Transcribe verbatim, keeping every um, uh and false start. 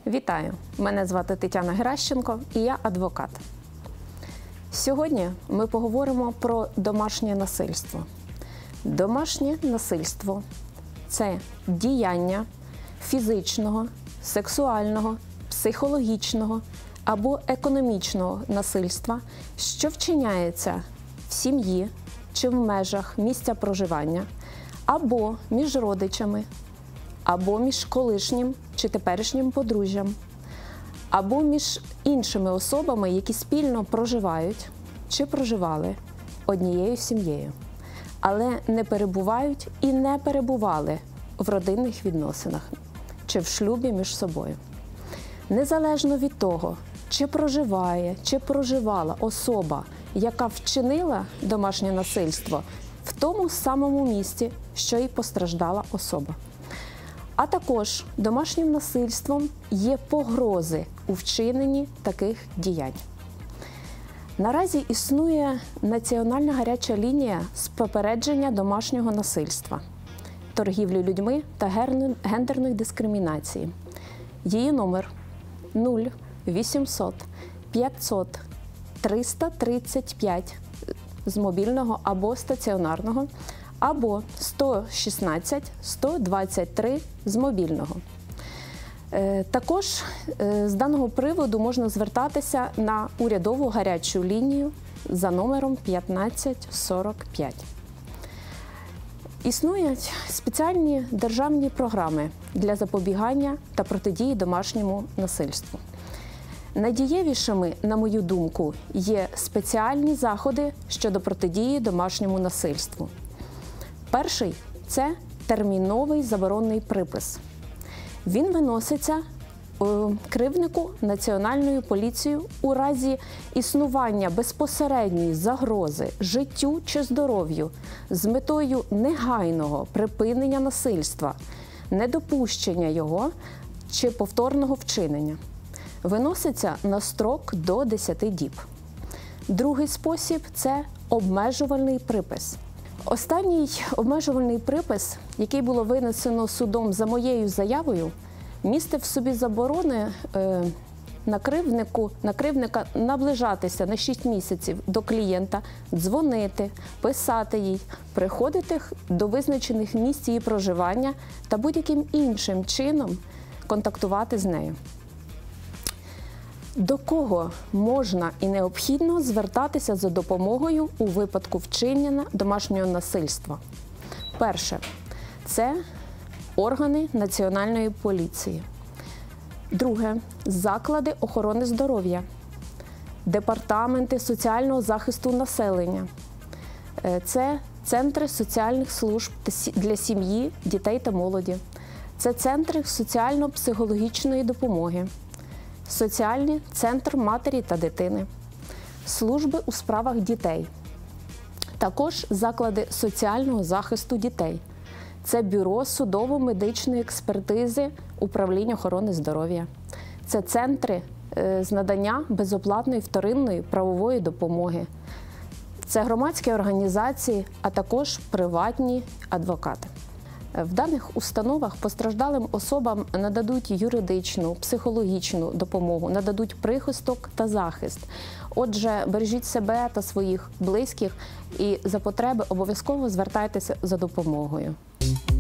Вітаю! Мене звати Тетяна Геращенко і я адвокат. Сьогодні ми поговоримо про домашнє насильство. Домашнє насильство – це діяння фізичного, сексуального, психологічного або економічного насильства, що вчиняється в сім'ї чи в межах місця проживання, або між родичами, або між колишнім чи теперішнім подружжям, або між іншими особами, які спільно проживають чи проживали однією сім'єю, але не перебувають і не перебували в родинних відносинах чи в шлюбі між собою. Незалежно від того, чи проживає, чи проживала особа, яка вчинила домашнє насильство в тому самому місці, що й постраждала особа. А також домашнім насильством є погрози у вчиненні таких діянь. Наразі існує національна гаряча лінія з попередження домашнього насильства, торгівлі людьми та гендерної дискримінації. Її номер нуль вісімсот п'ятсот триста тридцять п'ять з мобільного або стаціонарного, або сто шістнадцять сто двадцять три з мобільного. Також з даного приводу можна звертатися на урядову гарячу лінію за номером п'ятнадцять сорок п'ять. Існують спеціальні державні програми для запобігання та протидії домашньому насильству. Найдієвішими, на мою думку, є спеціальні заходи щодо протидії домашньому насильству. Перший – це терміновий заборонний припис. Він виноситься кривднику Національною поліцією у разі існування безпосередньої загрози життю чи здоров'ю з метою негайного припинення насильства, недопущення його чи повторного вчинення. Виноситься на строк до десяти діб. Другий спосіб – це обмежувальний припис. Останній обмежувальний припис, який було винесено судом за моєю заявою, містив в собі заборони е, на, кривднику, на кривдника наближатися на шість місяців до клієнта, дзвонити, писати їй, приходити до визначених місць її проживання та будь-яким іншим чином контактувати з нею. До кого можна і необхідно звертатися за допомогою у випадку вчинення домашнього насильства? Перше – це органи Національної поліції. Друге – заклади охорони здоров'я, департаменти соціального захисту населення. Це центри соціальних служб для сім'ї, дітей та молоді. Це центри соціально-психологічної допомоги. Соціальний центр матері та дитини, служби у справах дітей, також заклади соціального захисту дітей. Це бюро судово-медичної експертизи управління охорони здоров'я. Це центри з надання безоплатної вторинної правової допомоги. Це громадські організації, а також приватні адвокати. В даних установах постраждалим особам нададуть юридичну, психологічну допомогу, нададуть прихисток та захист. Отже, бережіть себе та своїх близьких і за потреби обов'язково звертайтеся за допомогою.